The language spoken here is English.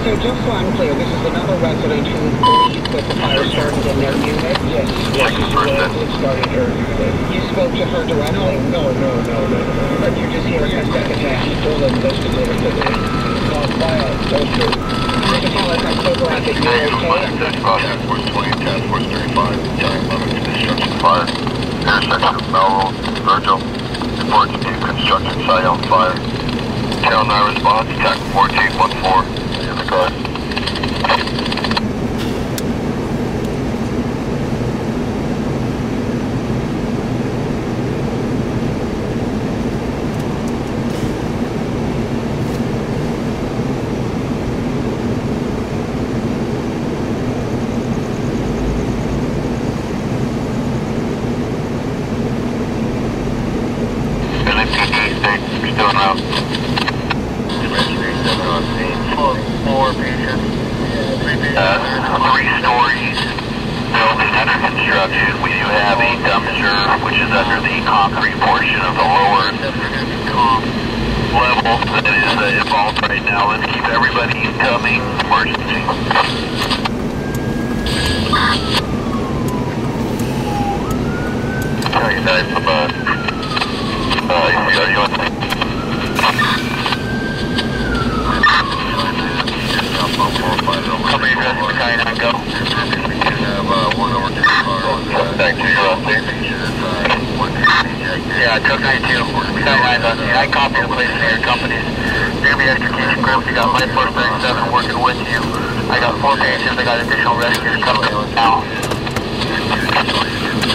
So just so I'm clear, this is another resident who believes that the fire started in their unit? Yes. It started her unit. You spoke to her directly? No. But you're just here as second-hand? Told the investigator that they fire toaster. You can tell us October at the year, okay? Task Force 20, Task Force 35, Giant Lemon Construction Fire. Intersection of Melrose and Virgil. Report to new construction site on fire. Channel 9 response, TAC 1414. In the car. Still around. Four patients. 3 stories. Building under construction. We do have a dumpster, which is under the concrete portion of the lower level that is involved right now. Let's keep everybody incoming. Emergency. Tell you guys about. Are you on? How many addresses for Sky 9 go? We can have 1 over 2 car. Back to your update. Yeah, truck 92. Sky 9's on scene. I copy the place in your companies. You're going to be extrication groups. You got Life Force 37 working with you. I got 4 patients. I got additional rescues coming now.